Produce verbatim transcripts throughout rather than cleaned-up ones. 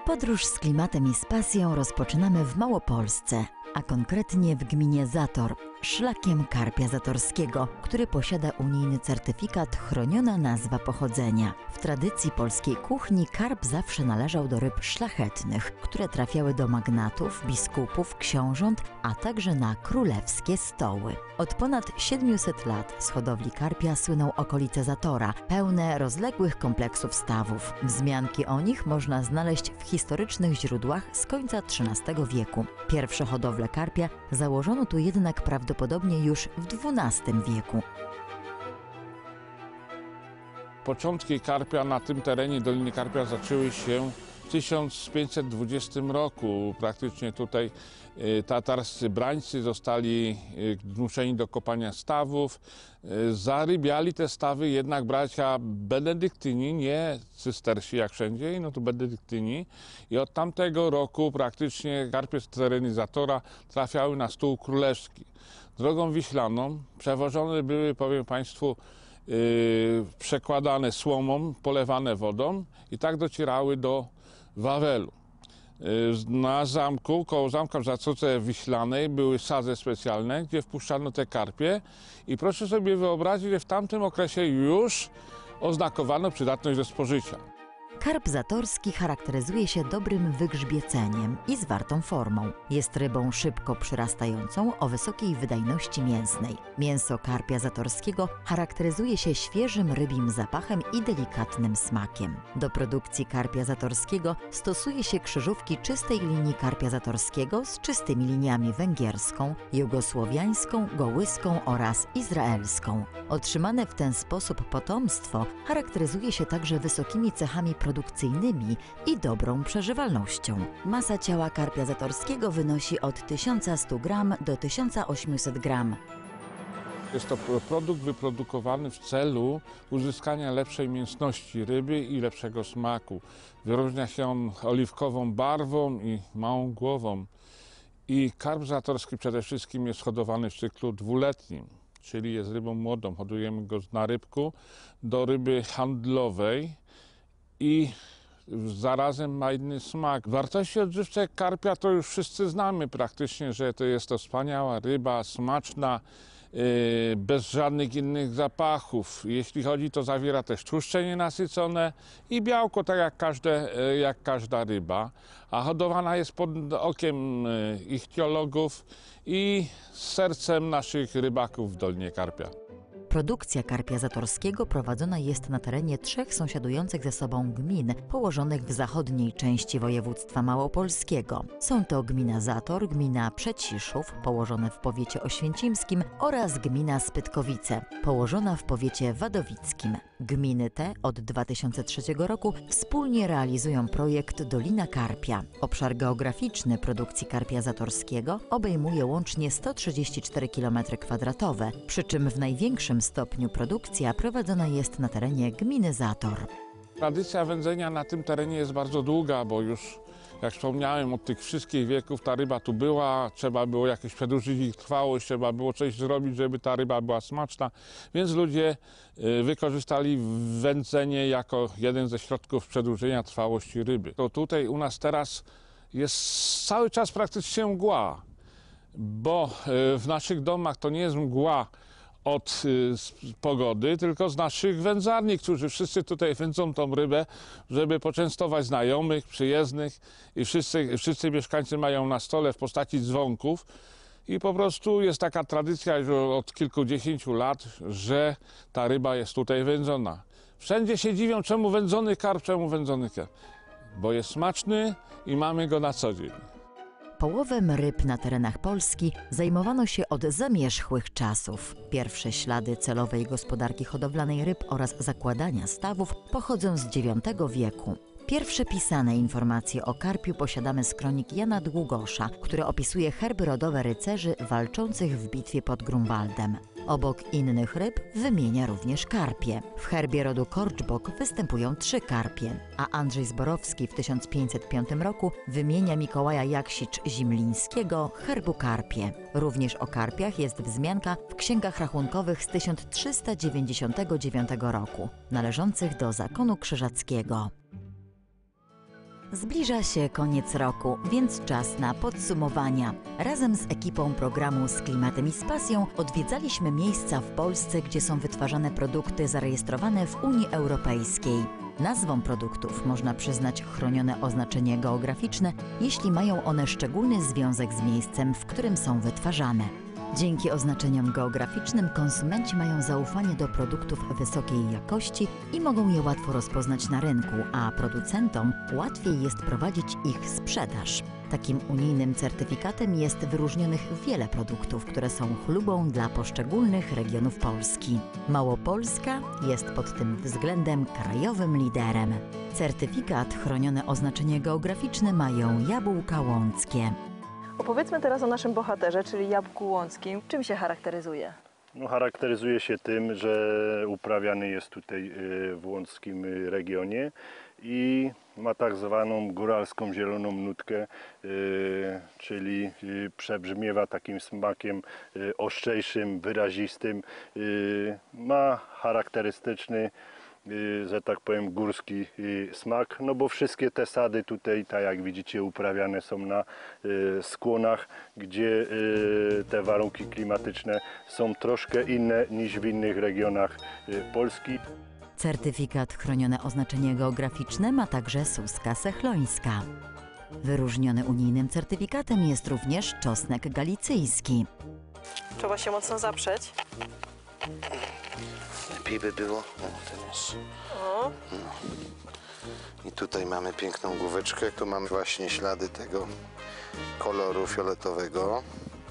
Podróż z klimatem i z pasją rozpoczynamy w Małopolsce, a konkretnie w gminie Zator, szlakiem karpia zatorskiego, który posiada unijny certyfikat Chroniona nazwa pochodzenia. W tradycji polskiej kuchni karp zawsze należał do ryb szlachetnych, które trafiały do magnatów, biskupów, książąt, a także na królewskie stoły. Od ponad siedmiuset lat z hodowli karpia słyną okolice Zatora, pełne rozległych kompleksów stawów. Wzmianki o nich można znaleźć w historycznych źródłach z końca trzynastego wieku. Pierwsze hodowle karpia założono tu jednak prawdopodobnie już w dwunastym wieku. Początki karpia na tym terenie Doliny Karpia zaczęły się w tysiąc pięćset dwudziestym roku. Praktycznie tutaj tatarscy brańcy zostali zmuszeni do kopania stawów. Zarybiali te stawy jednak bracia benedyktyni, nie cystersi jak wszędzie, no to benedyktyni. I od tamtego roku praktycznie karpie z terenu Zatora trafiały na stół królewski. Drogą wiślaną przewożone były, powiem Państwu, Yy, przekładane słomą, polewane wodą i tak docierały do Wawelu. Yy, na zamku, koło zamka w Zatoce Wiślanej były sadze specjalne, gdzie wpuszczano te karpie i proszę sobie wyobrazić, że w tamtym okresie już oznakowano przydatność do spożycia. Karp zatorski charakteryzuje się dobrym wygrzbieceniem i zwartą formą. Jest rybą szybko przyrastającą o wysokiej wydajności mięsnej. Mięso karpia zatorskiego charakteryzuje się świeżym rybim zapachem i delikatnym smakiem. Do produkcji karpia zatorskiego stosuje się krzyżówki czystej linii karpia zatorskiego z czystymi liniami węgierską, jugosłowiańską, gołyską oraz izraelską. Otrzymane w ten sposób potomstwo charakteryzuje się także wysokimi cechami produkcyjnymi i dobrą przeżywalnością. Masa ciała karpia zatorskiego wynosi od tysiąc sto gramów do tysiąc osiemset gramów. Jest to produkt wyprodukowany w celu uzyskania lepszej mięsności ryby i lepszego smaku. Wyróżnia się on oliwkową barwą i małą głową. I karp zatorski przede wszystkim jest hodowany w cyklu dwuletnim, czyli jest rybą młodą. Hodujemy go na rybku do ryby handlowej i zarazem ma inny smak. Wartości odżywcze karpia to już wszyscy znamy praktycznie, że to jest to wspaniała ryba, smaczna, yy, bez żadnych innych zapachów. Jeśli chodzi, to zawiera też tłuszcze nienasycone i białko, tak jak, każde, yy, jak każda ryba. A hodowana jest pod okiem yy, ichtiologów i z sercem naszych rybaków w Dolinie Karpia. Produkcja karpia zatorskiego prowadzona jest na terenie trzech sąsiadujących ze sobą gmin położonych w zachodniej części województwa małopolskiego. Są to gmina Zator, gmina Przeciszów, położone w powiecie oświęcimskim oraz gmina Spytkowice, położona w powiecie wadowickim. Gminy te od dwa tysiące trzeciego roku wspólnie realizują projekt Dolina Karpia. Obszar geograficzny produkcji karpia zatorskiego obejmuje łącznie sto trzydzieści cztery kilometry kwadratowe, przy czym w największym stopniu produkcja prowadzona jest na terenie gminy Zator. Tradycja wędzenia na tym terenie jest bardzo długa, bo już, jak wspomniałem, od tych wszystkich wieków ta ryba tu była, trzeba było jakieś przedłużyć ich trwałość, trzeba było coś zrobić, żeby ta ryba była smaczna, więc ludzie wykorzystali wędzenie jako jeden ze środków przedłużenia trwałości ryby. To tutaj u nas teraz jest cały czas praktycznie mgła, bo w naszych domach to nie jest mgła od y, pogody, tylko z naszych wędzarni, którzy wszyscy tutaj wędzą tą rybę, żeby poczęstować znajomych, przyjezdnych i wszyscy, wszyscy mieszkańcy mają na stole w postaci dzwonków i po prostu jest taka tradycja już od kilkudziesięciu lat, że ta ryba jest tutaj wędzona. Wszędzie się dziwią, czemu wędzony karp, czemu wędzony karp, bo jest smaczny i mamy go na co dzień. Połowem ryb na terenach Polski zajmowano się od zamierzchłych czasów. Pierwsze ślady celowej gospodarki hodowlanej ryb oraz zakładania stawów pochodzą z dziewiątego wieku. Pierwsze pisane informacje o karpiu posiadamy z kronik Jana Długosza, który opisuje herby rodowe rycerzy walczących w bitwie pod Grunwaldem. Obok innych ryb wymienia również karpie. W herbie rodu Korczbok występują trzy karpie, a Andrzej Zborowski w tysiąc pięćset piątym roku wymienia Mikołaja Jaksicz-Zimlińskiego herbu karpie. Również o karpiach jest wzmianka w księgach rachunkowych z tysiąc trzysta dziewięćdziesiątego dziewiątego roku, należących do zakonu krzyżackiego. Zbliża się koniec roku, więc czas na podsumowania. Razem z ekipą programu Z klimatem i z pasją odwiedzaliśmy miejsca w Polsce, gdzie są wytwarzane produkty zarejestrowane w Unii Europejskiej. Nazwom produktów można przyznać chronione oznaczenie geograficzne, jeśli mają one szczególny związek z miejscem, w którym są wytwarzane. Dzięki oznaczeniom geograficznym konsumenci mają zaufanie do produktów wysokiej jakości i mogą je łatwo rozpoznać na rynku, a producentom łatwiej jest prowadzić ich sprzedaż. Takim unijnym certyfikatem jest wyróżnionych wiele produktów, które są chlubą dla poszczególnych regionów Polski. Małopolska jest pod tym względem krajowym liderem. Certyfikat chronione oznaczenie geograficzne mają jabłka łąckie. Opowiedzmy teraz o naszym bohaterze, czyli jabłku łąckim. Czym się charakteryzuje? No, charakteryzuje się tym, że uprawiany jest tutaj w łąckim regionie i ma tak zwaną góralską zieloną nutkę, czyli przebrzmiewa takim smakiem ostrzejszym, wyrazistym. Ma charakterystyczny, że tak powiem, górski smak, no bo wszystkie te sady tutaj, tak jak widzicie, uprawiane są na skłonach, gdzie te warunki klimatyczne są troszkę inne niż w innych regionach Polski. Certyfikat chronione oznaczenie geograficzne ma także Suska Sechlońska. Wyróżniony unijnym certyfikatem jest również czosnek galicyjski. Trzeba się mocno zaprzeć. Lepiej by było. No, teraz. O. No. I tutaj mamy piękną główeczkę. Tu mamy właśnie ślady tego koloru fioletowego.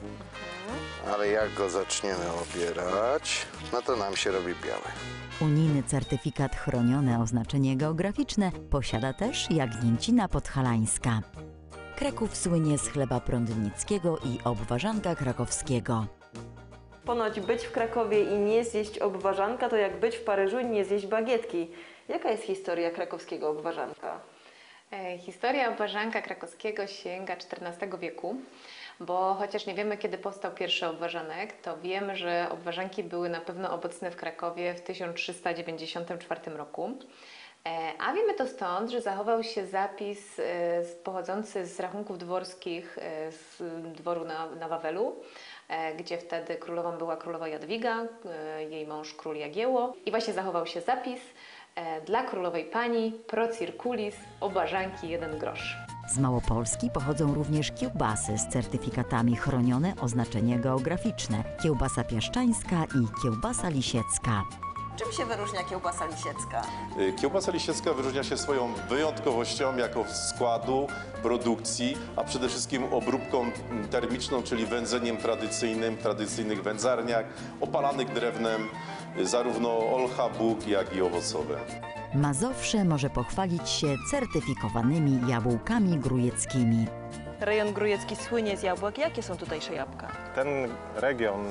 Ale jak go zaczniemy obierać, no to nam się robi biały. Unijny certyfikat chronione oznaczenie geograficzne posiada też Jagnięcina Podhalańska. Kraków słynie z chleba prądnickiego i obwarzanka krakowskiego. Ponoć być w Krakowie i nie zjeść obwarzanka to jak być w Paryżu i nie zjeść bagietki. Jaka jest historia krakowskiego obwarzanka? E, historia obwarzanka krakowskiego sięga czternastego wieku, bo chociaż nie wiemy, kiedy powstał pierwszy obwarzanek, to wiemy, że obwarzanki były na pewno obecne w Krakowie w tysiąc trzysta dziewięćdziesiątym czwartym roku. E, a wiemy to stąd, że zachował się zapis e, pochodzący z rachunków dworskich e, z dworu na, na Wawelu, gdzie wtedy królową była królowa Jadwiga, jej mąż król Jagiełło. I właśnie zachował się zapis dla królowej pani pro circulis obwarzanki jeden grosz. Z Małopolski pochodzą również kiełbasy z certyfikatami chronione oznaczenie geograficzne, kiełbasa piaszczańska i kiełbasa lisiecka. Czym się wyróżnia kiełbasa lisiecka? Kiełbasa lisiecka wyróżnia się swoją wyjątkowością jako składu, produkcji, a przede wszystkim obróbką termiczną, czyli wędzeniem tradycyjnym, w tradycyjnych wędzarniach, opalanych drewnem, zarówno olcha, bóg, jak i owocowe. Mazowsze może pochwalić się certyfikowanymi jabłkami grujeckimi. Rejon grujecki słynie z jabłek. Jakie są tutejsze jabłka? Ten region,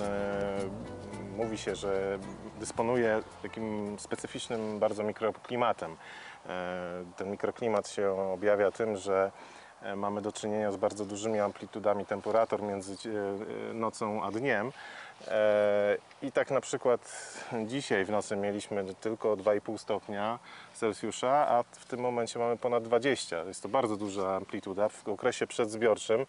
e, mówi się, że dysponuje takim specyficznym bardzo mikroklimatem. E, ten mikroklimat się objawia tym, że mamy do czynienia z bardzo dużymi amplitudami temperatur między nocą a dniem. I tak na przykład dzisiaj w nocy mieliśmy tylko dwa i pół stopnia Celsjusza, a w tym momencie mamy ponad dwadzieścia. Jest to bardzo duża amplituda. W okresie przedzbiorczym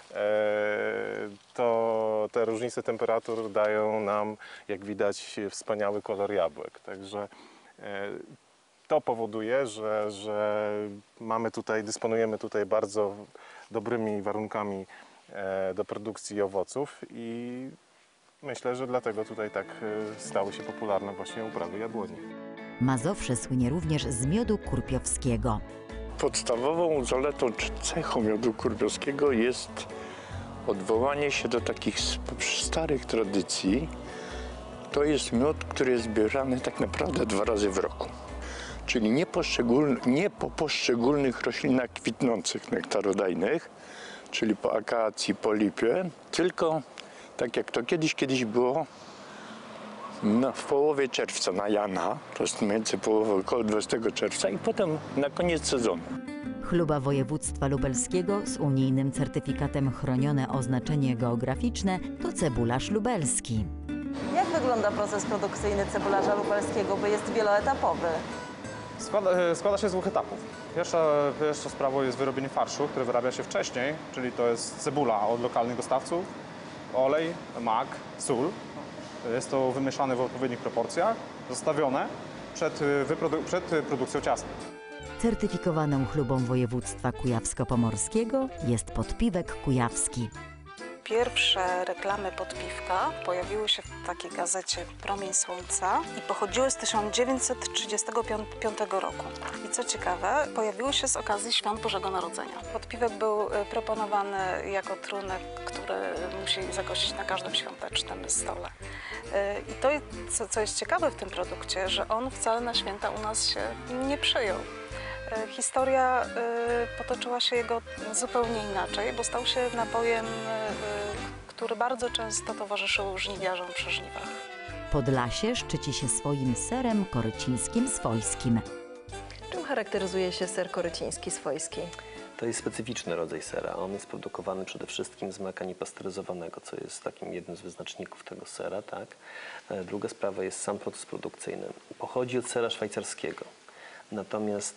to te różnice temperatur dają nam, jak widać, wspaniały kolor jabłek. Także to powoduje, że, że mamy tutaj, dysponujemy tutaj bardzo dobrymi warunkami do produkcji owoców i myślę, że dlatego tutaj tak stały się popularne właśnie uprawy jabłoni. Mazowsze słynie również z miodu kurpiowskiego. Podstawową zaletą czy cechą miodu kurpiowskiego jest odwołanie się do takich starych tradycji. To jest miód, który jest zbierany tak naprawdę dwa razy w roku. Czyli nie, nie po poszczególnych roślinach kwitnących, nektarodajnych, czyli po akacji, po lipie, tylko tak jak to kiedyś, kiedyś było no, w połowie czerwca na Jana, to jest między połową, około dwudziestego czerwca i potem na koniec sezonu. Chluba województwa lubelskiego z unijnym certyfikatem chronione oznaczenie geograficzne to cebularz lubelski. Jak wygląda proces produkcyjny cebularza lubelskiego, bo jest wieloetapowy? Składa, składa się z dwóch etapów. Pierwsza, pierwsza sprawa jest wyrobienie farszu, który wyrabia się wcześniej, czyli to jest cebula od lokalnych dostawców, olej, mak, sól. Jest to wymieszane w odpowiednich proporcjach, zostawione przed, wyprodu- przed produkcją ciasta. Certyfikowaną chlubą województwa kujawsko-pomorskiego jest podpiwek kujawski. Pierwsze reklamy podpiwka pojawiły się w takiej gazecie Promień Słońca i pochodziły z tysiąc dziewięćset trzydziestego piątego roku. I co ciekawe, pojawiły się z okazji Świąt Bożego Narodzenia. Podpiwek był proponowany jako trunek, który musi zagościć na każdym świątecznym stole. I to, co, co jest ciekawe w tym produkcie, że on wcale na święta u nas się nie przyjął. Historia y, potoczyła się jego zupełnie inaczej, bo stał się napojem, y, który bardzo często towarzyszył żniwiarzom przy żniwach. Podlasie szczyci się swoim serem korycińskim swojskim. Czym charakteryzuje się ser koryciński swojski? To jest specyficzny rodzaj sera. On jest produkowany przede wszystkim z mleka niepasteryzowanego, co jest takim jednym z wyznaczników tego sera. Tak? Druga sprawa jest sam proces produkcyjny. Pochodzi od sera szwajcarskiego. Natomiast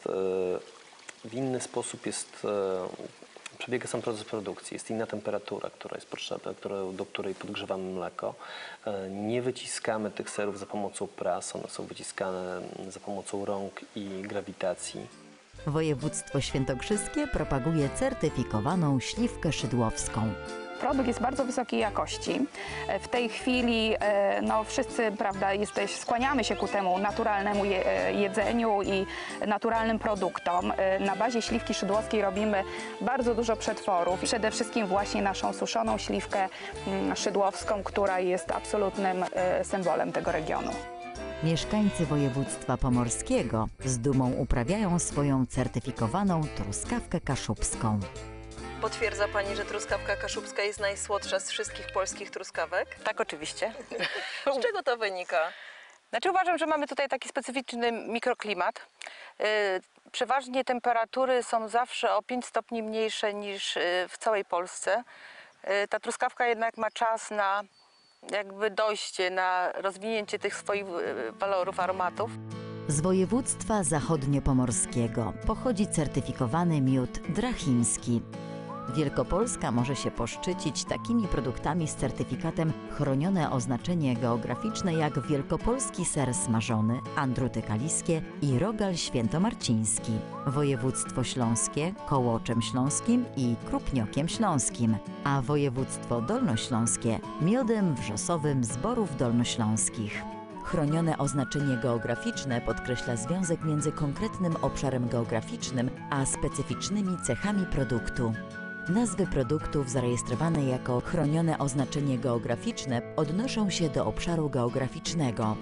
w inny sposób jest, przebiega sam proces produkcji. Jest inna temperatura, która jest potrzebna, do której podgrzewamy mleko. Nie wyciskamy tych serów za pomocą pras, one są wyciskane za pomocą rąk i grawitacji. Województwo świętokrzyskie propaguje certyfikowaną śliwkę szydłowską. Produkt jest bardzo wysokiej jakości. W tej chwili no, wszyscy, prawda, jest tutaj, skłaniamy się ku temu naturalnemu je, jedzeniu i naturalnym produktom. Na bazie śliwki szydłowskiej robimy bardzo dużo przetworów. Przede wszystkim właśnie naszą suszoną śliwkę szydłowską, która jest absolutnym symbolem tego regionu. Mieszkańcy województwa pomorskiego z dumą uprawiają swoją certyfikowaną truskawkę kaszubską. Potwierdza Pani, że truskawka kaszubska jest najsłodsza z wszystkich polskich truskawek? Tak, oczywiście. Z czego to wynika? Znaczy uważam, że mamy tutaj taki specyficzny mikroklimat. Yy, przeważnie temperatury są zawsze o pięć stopni mniejsze niż yy, w całej Polsce. Yy, ta truskawka jednak ma czas na jakby dojście, na rozwinięcie tych swoich yy, walorów, aromatów. Z województwa zachodniopomorskiego pochodzi certyfikowany miód drachimski. Wielkopolska może się poszczycić takimi produktami z certyfikatem chronione oznaczenie geograficzne jak wielkopolski ser smażony, andruty kaliskie i rogal świętomarciński, województwo śląskie kołoczem śląskim i krupniokiem śląskim, a województwo dolnośląskie miodem wrzosowym z Borów Dolnośląskich. Chronione oznaczenie geograficzne podkreśla związek między konkretnym obszarem geograficznym a specyficznymi cechami produktu. Nazwy produktów zarejestrowane jako chronione oznaczenie geograficzne odnoszą się do obszaru geograficznego.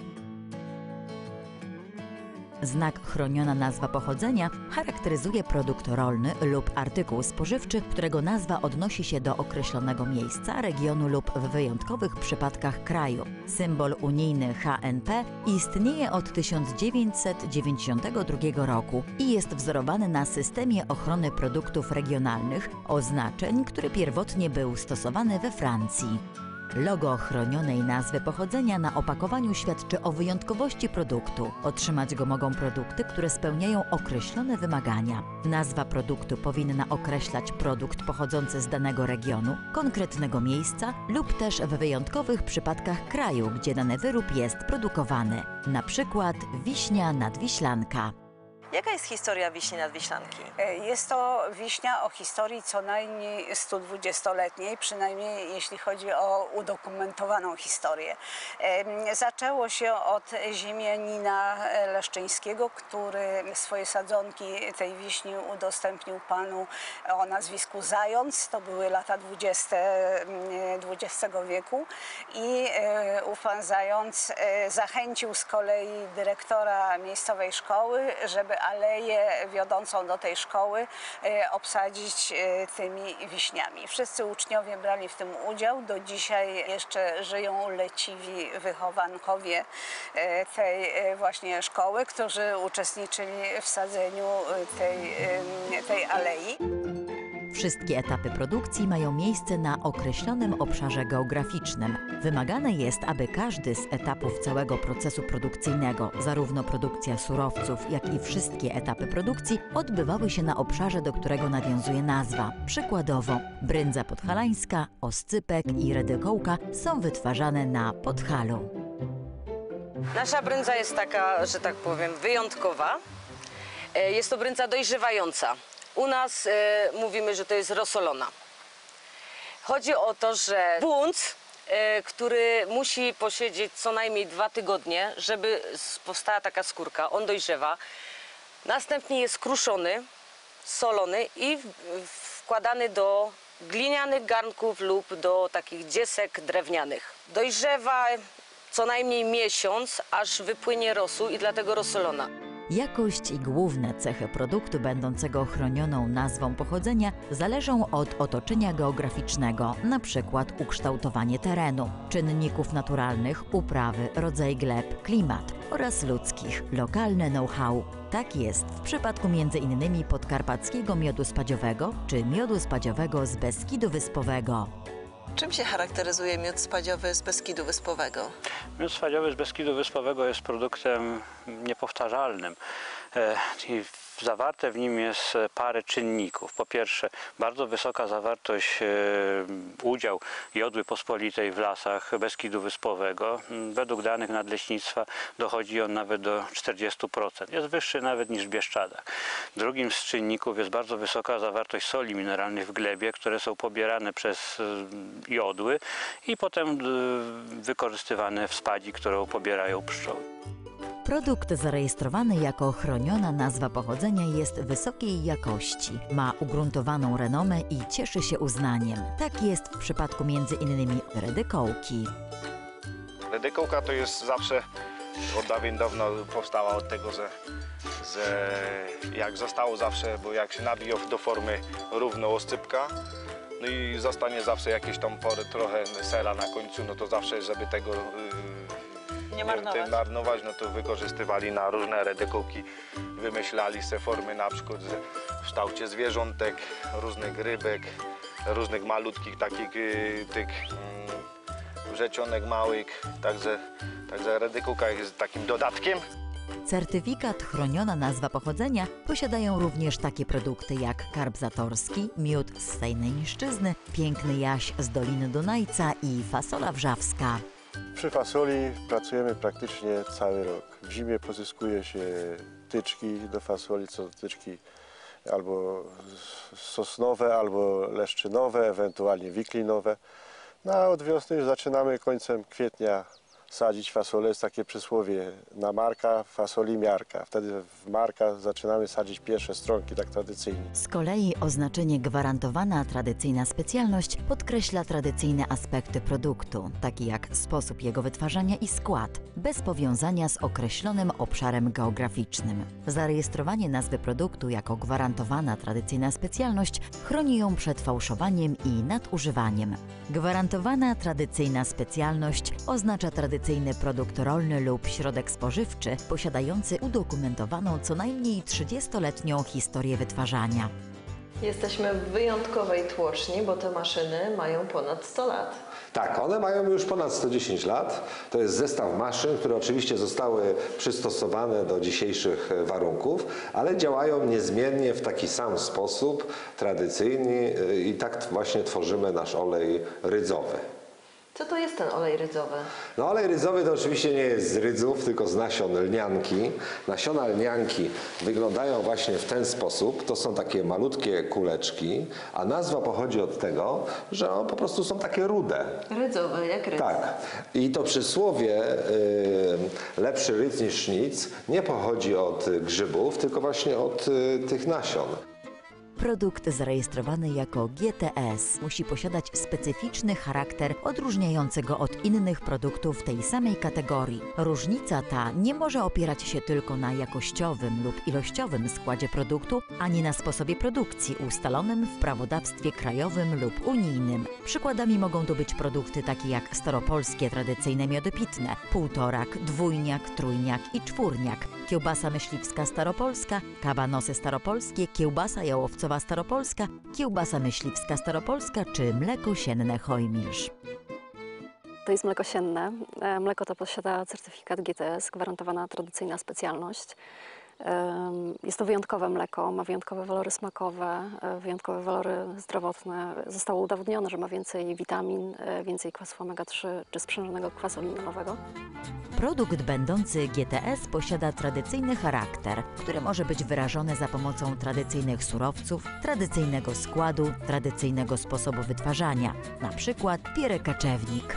Znak chroniona nazwa pochodzenia charakteryzuje produkt rolny lub artykuł spożywczy, którego nazwa odnosi się do określonego miejsca, regionu lub w wyjątkowych przypadkach kraju. Symbol unijny H N P istnieje od tysiąc dziewięćset dziewięćdziesiątego drugiego roku i jest wzorowany na systemie ochrony produktów regionalnych, oznaczeń, który pierwotnie był stosowany we Francji. Logo chronionej nazwy pochodzenia na opakowaniu świadczy o wyjątkowości produktu. Otrzymać go mogą produkty, które spełniają określone wymagania. Nazwa produktu powinna określać produkt pochodzący z danego regionu, konkretnego miejsca lub też w wyjątkowych przypadkach kraju, gdzie dany wyrób jest produkowany. Na przykład wiśnia nadwiślanka. Jaka jest historia wiśni nadwiślanki? Jest to wiśnia o historii co najmniej stu dwudziestoletniej, przynajmniej jeśli chodzi o udokumentowaną historię. Zaczęło się od ziemianina leszczyńskiego, który swoje sadzonki tej wiśni udostępnił panu o nazwisku Zając. To były lata dwudzieste dwudziestego wieku i ów pan Zając zachęcił z kolei dyrektora miejscowej szkoły, żeby aleję wiodącą do tej szkoły obsadzić tymi wiśniami. Wszyscy uczniowie brali w tym udział. Do dzisiaj jeszcze żyją leciwi wychowankowie tej właśnie szkoły, którzy uczestniczyli w sadzeniu tej, tej alei. Wszystkie etapy produkcji mają miejsce na określonym obszarze geograficznym. Wymagane jest, aby każdy z etapów całego procesu produkcyjnego, zarówno produkcja surowców, jak i wszystkie etapy produkcji, odbywały się na obszarze, do którego nawiązuje nazwa. Przykładowo bryndza podhalańska, oscypek i redykołka są wytwarzane na Podhalu. Nasza bryndza jest taka, że tak powiem, wyjątkowa. Jest to bryndza dojrzewająca. U nas e, mówimy, że to jest rosolona. Chodzi o to, że bunt, e, który musi posiedzieć co najmniej dwa tygodnie, żeby powstała taka skórka, on dojrzewa. Następnie jest kruszony, solony i wkładany do glinianych garnków lub do takich dziesek drewnianych. Dojrzewa co najmniej miesiąc, aż wypłynie rosół i dlatego rosolona. Jakość i główne cechy produktu będącego chronioną nazwą pochodzenia zależą od otoczenia geograficznego, np. ukształtowanie terenu, czynników naturalnych, uprawy, rodzaj gleb, klimat oraz ludzkich, lokalne know-how. Tak jest w przypadku między innymi podkarpackiego miodu spadziowego czy miodu spadziowego z Beskidu Wyspowego. Czym się charakteryzuje miód spadziowy z Beskidu Wyspowego? Miód spadziowy z Beskidu Wyspowego jest produktem niepowtarzalnym i zawarte w nim jest parę czynników. Po pierwsze, bardzo wysoka zawartość, udział jodły pospolitej w lasach Beskidu Wyspowego. Według danych Nadleśnictwa dochodzi on nawet do czterdziestu procent. Jest wyższy nawet niż w Bieszczadach. Drugim z czynników jest bardzo wysoka zawartość soli mineralnych w glebie, które są pobierane przez jodły i potem wykorzystywane w spadzi, którą pobierają pszczoły. Produkt zarejestrowany jako chroniona nazwa pochodzenia jest wysokiej jakości, ma ugruntowaną renomę i cieszy się uznaniem. Tak jest w przypadku między innymi redykołki. Redykołka to jest zawsze od dawien dawno powstała od tego, że, że jak zostało zawsze, bo jak się nabije do formy równo oscypka, no i zostanie zawsze jakieś tam pory, trochę sera na końcu, no to zawsze, żeby tego nie marnować. Nie marnować, no to wykorzystywali na różne redykołki, wymyślali se formy na przykład w kształcie zwierzątek, różnych rybek, różnych malutkich takich tych mm, wrzecionek małych, także, także redykołka jest takim dodatkiem. Certyfikat chroniona nazwa pochodzenia posiadają również takie produkty jak karp zatorski, miód z Sejnej Niszczyzny, piękny jaś z Doliny Dunajca i fasola wrzawska. Przy fasoli pracujemy praktycznie cały rok. W zimie pozyskuje się tyczki do fasoli, co tyczki albo sosnowe, albo leszczynowe, ewentualnie wiklinowe. No a od wiosny już zaczynamy końcem kwietnia sadzić fasolę. Jest takie przysłowie na marka, fasoli miarka. Wtedy w marka zaczynamy sadzić pierwsze stronki, tak tradycyjnie. Z kolei oznaczenie gwarantowana tradycyjna specjalność podkreśla tradycyjne aspekty produktu, takie jak sposób jego wytwarzania i skład, bez powiązania z określonym obszarem geograficznym. Zarejestrowanie nazwy produktu jako gwarantowana tradycyjna specjalność chroni ją przed fałszowaniem i nadużywaniem. Gwarantowana tradycyjna specjalność oznacza tradycyjny produkt rolny lub środek spożywczy posiadający udokumentowaną co najmniej trzydziestoletnią historię wytwarzania. Jesteśmy w wyjątkowej tłoczni, bo te maszyny mają ponad sto lat. Tak, one mają już ponad sto dziesięć lat. To jest zestaw maszyn, które oczywiście zostały przystosowane do dzisiejszych warunków, ale działają niezmiennie w taki sam sposób, tradycyjny i tak właśnie tworzymy nasz olej rydzowy. Co to jest ten olej rydzowy? No olej rydzowy to oczywiście nie jest z rydzów, tylko z nasion lnianki. Nasiona lnianki wyglądają właśnie w ten sposób. To są takie malutkie kuleczki, a nazwa pochodzi od tego, że one po prostu są takie rude. Rydzowe, jak rydz. Tak. I to przysłowie y, lepszy rydz niż sznic nie pochodzi od grzybów, tylko właśnie od y, tych nasion. Produkt zarejestrowany jako G T S musi posiadać specyficzny charakter odróżniający go od innych produktów tej samej kategorii. Różnica ta nie może opierać się tylko na jakościowym lub ilościowym składzie produktu, ani na sposobie produkcji ustalonym w prawodawstwie krajowym lub unijnym. Przykładami mogą to być produkty takie jak staropolskie tradycyjne miody pitne, półtorak, dwójniak, trójniak i czwórniak, kiełbasa myśliwska staropolska, kabanosy staropolskie, kiełbasa jałowcowa mięsowa staropolska, kiełbasa myśliwska staropolska czy mleko sienne Hojmilsz. To jest mleko sienne. Mleko to posiada certyfikat G T S, gwarantowana tradycyjna specjalność. Jest to wyjątkowe mleko, ma wyjątkowe walory smakowe, wyjątkowe walory zdrowotne. Zostało udowodnione, że ma więcej witamin, więcej kwasów omega trzy czy sprzężonego kwasu linolowego. Produkt będący G T S posiada tradycyjny charakter, który może być wyrażony za pomocą tradycyjnych surowców, tradycyjnego składu, tradycyjnego sposobu wytwarzania, na przykład pierę kaczewnik.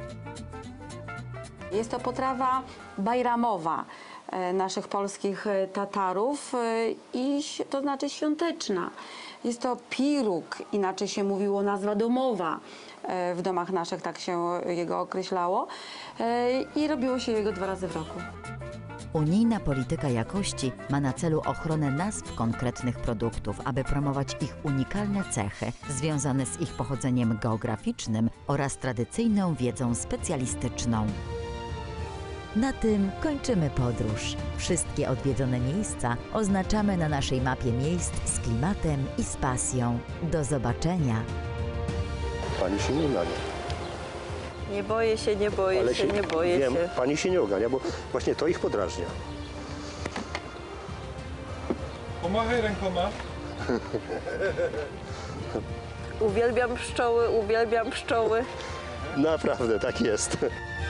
Jest to potrawa bajramowa naszych polskich Tatarów, i to znaczy świąteczna. Jest to piruk, inaczej się mówiło nazwa domowa. W domach naszych tak się jego określało i robiło się jego dwa razy w roku. Unijna polityka jakości ma na celu ochronę nazw konkretnych produktów, aby promować ich unikalne cechy związane z ich pochodzeniem geograficznym oraz tradycyjną wiedzą specjalistyczną. Na tym kończymy podróż. Wszystkie odwiedzone miejsca oznaczamy na naszej mapie miejsc z klimatem i z pasją. Do zobaczenia! Pani się nie ugania. Nie boję się, nie boję Ale się, nie boję wiem, się. Pani się nie ugania, bo właśnie to ich podrażnia. Pomachaj rękoma. Uwielbiam pszczoły, uwielbiam pszczoły. Naprawdę, tak jest.